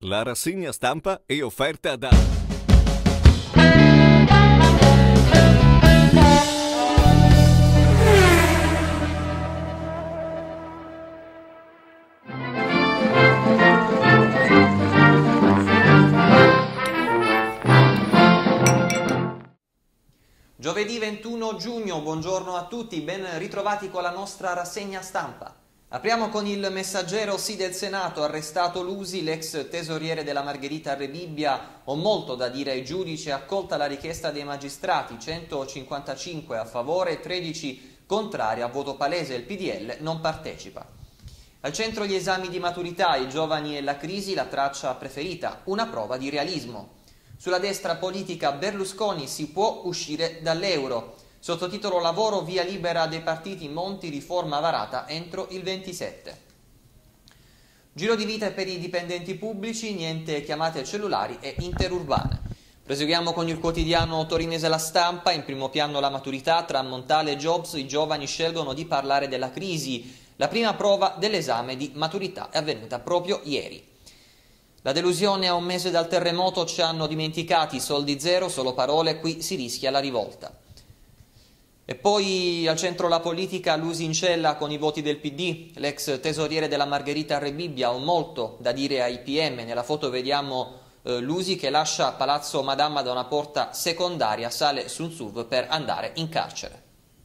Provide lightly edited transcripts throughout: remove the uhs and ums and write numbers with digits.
La rassegna stampa è offerta da... Giovedì 21 giugno, buongiorno a tutti, ben ritrovati con la nostra rassegna stampa. Apriamo con il Messaggero, sì del Senato, arrestato Lusi, l'ex tesoriere della Margherita Rebibbia, ho molto da dire ai giudici, accolta la richiesta dei magistrati, 155 a favore, 13 contrari, a voto palese il PDL non partecipa. Al centro gli esami di maturità, i giovani e la crisi, la traccia preferita, una prova di realismo. Sulla destra politica Berlusconi si può uscire dall'euro. Sottotitolo Lavoro, via libera dei partiti, Monti, riforma varata entro il 27. Giro di vita per i dipendenti pubblici, niente chiamate cellulari e interurbane. Proseguiamo con il quotidiano torinese La Stampa, in primo piano la maturità, tra Montale e Jobs i giovani scelgono di parlare della crisi. La prima prova dell'esame di maturità è avvenuta proprio ieri. La delusione a un mese dal terremoto, ci hanno dimenticati, soldi zero, solo parole, qui si rischia la rivolta. E poi al centro la politica, Lusi in cella con i voti del PD, l'ex tesoriere della Margherita Rebibbia, ha molto da dire ai PM, nella foto vediamo Lusi che lascia Palazzo Madama da una porta secondaria, sale su un SUV per andare in carcere.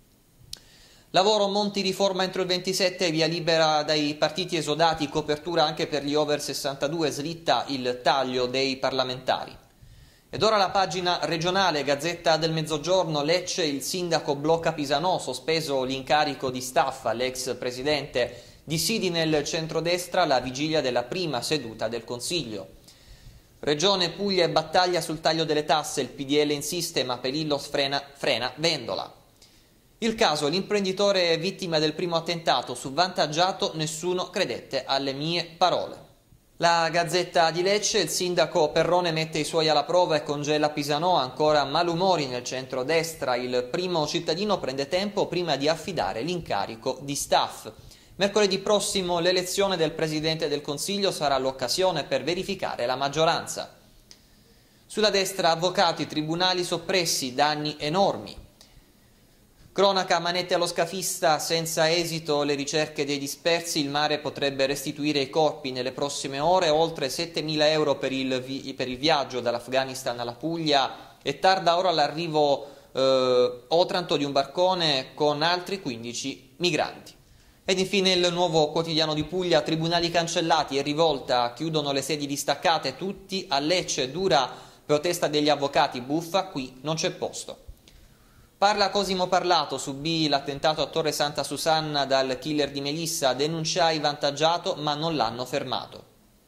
Lavoro, Monti riforma entro il 27, via libera dai partiti esodati, copertura anche per gli over 62, slitta il taglio dei parlamentari. Ed ora la pagina regionale, Gazzetta del Mezzogiorno, Lecce, il sindaco blocca Pisanò, sospeso l'incarico di Staffa, l'ex presidente, dissidi nel centrodestra la vigilia della prima seduta del Consiglio. Regione Puglia e battaglia sul taglio delle tasse, il PDL insiste ma Pelillo frena Vendola. Il caso, l'imprenditore vittima del primo attentato, svantaggiato, nessuno credette alle mie parole. La Gazzetta di Lecce, il sindaco Perrone mette i suoi alla prova e congela Pisanò, ancora malumori nel centro-destra, il primo cittadino prende tempo prima di affidare l'incarico di staff. Mercoledì prossimo l'elezione del Presidente del Consiglio sarà l'occasione per verificare la maggioranza. Sulla destra avvocati, tribunali soppressi, danni enormi. Cronaca, manette allo scafista, senza esito le ricerche dei dispersi, il mare potrebbe restituire i corpi nelle prossime ore, oltre 7.000 euro per il viaggio dall'Afghanistan alla Puglia e tarda ora l'arrivo Otranto di un barcone con altri 15 migranti. Ed infine il Nuovo Quotidiano di Puglia, tribunali cancellati e rivolta, chiudono le sedi distaccate, tutti a Lecce, dura protesta degli avvocati, buffa, qui non c'è posto. Parla Cosimo Parlato, subì l'attentato a Torre Santa Susanna dal killer di Melissa, denunciai vantaggiato ma non l'hanno fermato.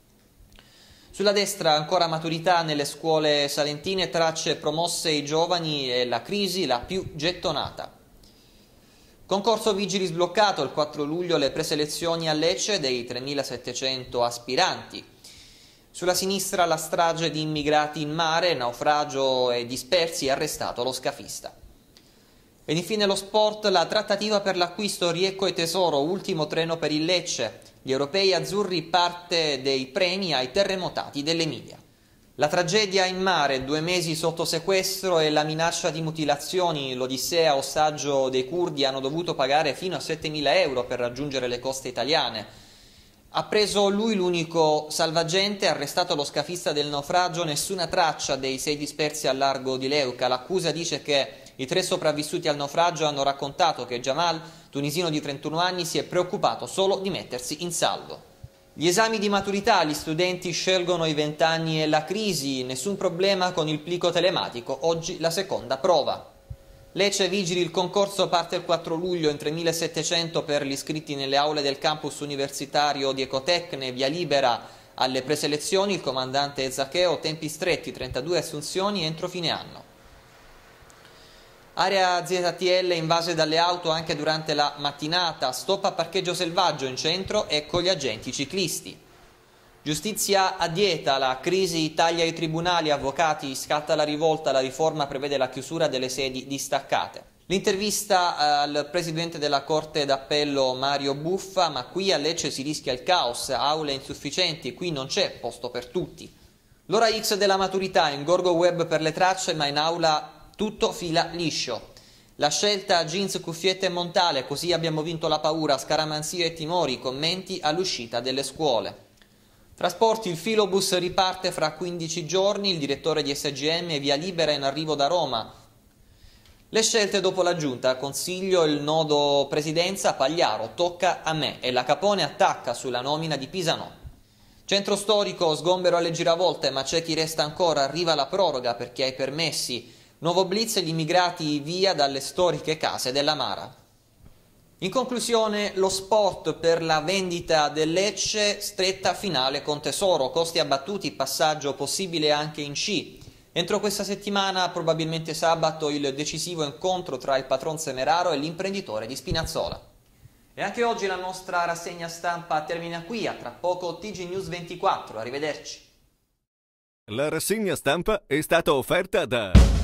Sulla destra ancora maturità nelle scuole salentine, tracce promosse ai giovani e la crisi la più gettonata. Concorso vigili sbloccato, il 4 luglio le preselezioni a Lecce dei 3.700 aspiranti. Sulla sinistra la strage di immigrati in mare, naufragio e dispersi, arrestato lo scafista. Ed infine lo sport, la trattativa per l'acquisto Riecco e Tesoro, ultimo treno per il Lecce. Gli europei azzurri, parte dei premi ai terremotati dell'Emilia. La tragedia in mare, 2 mesi sotto sequestro e la minaccia di mutilazioni, l'odissea ostaggio dei curdi, hanno dovuto pagare fino a 7.000 euro per raggiungere le coste italiane. Ha preso lui l'unico salvagente, arrestato lo scafista del naufragio, nessuna traccia dei 6 dispersi al largo di Leuca. L'accusa dice che i 3 sopravvissuti al naufragio hanno raccontato che Jamal, tunisino di 31 anni, si è preoccupato solo di mettersi in salvo. Gli esami di maturità, gli studenti scelgono i 20 anni e la crisi, nessun problema con il plico telematico, oggi la seconda prova. Lecce vigili, il concorso parte il 4 luglio in 3.700 per gli iscritti nelle aule del campus universitario di Ecotecne, via libera alle preselezioni, il comandante Zaccheo, tempi stretti, 32 assunzioni entro fine anno. Area ZTL invase dalle auto anche durante la mattinata, stop a parcheggio selvaggio in centro e con gli agenti ciclisti. Giustizia a dieta, la crisi taglia i tribunali, avvocati, scatta la rivolta, la riforma prevede la chiusura delle sedi distaccate. L'intervista al presidente della Corte d'Appello Mario Buffa, ma qui a Lecce si rischia il caos, aule insufficienti, qui non c'è posto per tutti. L'ora X della maturità, ingorgo web per le tracce, ma in aula tutto fila liscio. La scelta jeans, cuffiette e montale, così abbiamo vinto la paura, scaramanzia e timori, commenti all'uscita delle scuole. Trasporti, il filobus riparte fra 15 giorni, il direttore di SGM è via libera in arrivo da Roma. Le scelte dopo la giunta, Consiglio, il nodo presidenza, Pagliaro, tocca a me e la Capone attacca sulla nomina di Pisano. Centro storico, sgombero alle giravolte, ma c'è chi resta ancora, arriva la proroga perché hai permessi. Nuovo blitz e gli immigrati via dalle storiche case della Mara. In conclusione, lo sport per la vendita del Lecce, stretta finale con Tesoro, costi abbattuti, passaggio possibile anche in C. Entro questa settimana, probabilmente sabato, il decisivo incontro tra il patron Semeraro e l'imprenditore di Spinazzola. E anche oggi la nostra rassegna stampa termina qui, a tra poco TG News 24, arrivederci. La rassegna stampa è stata offerta da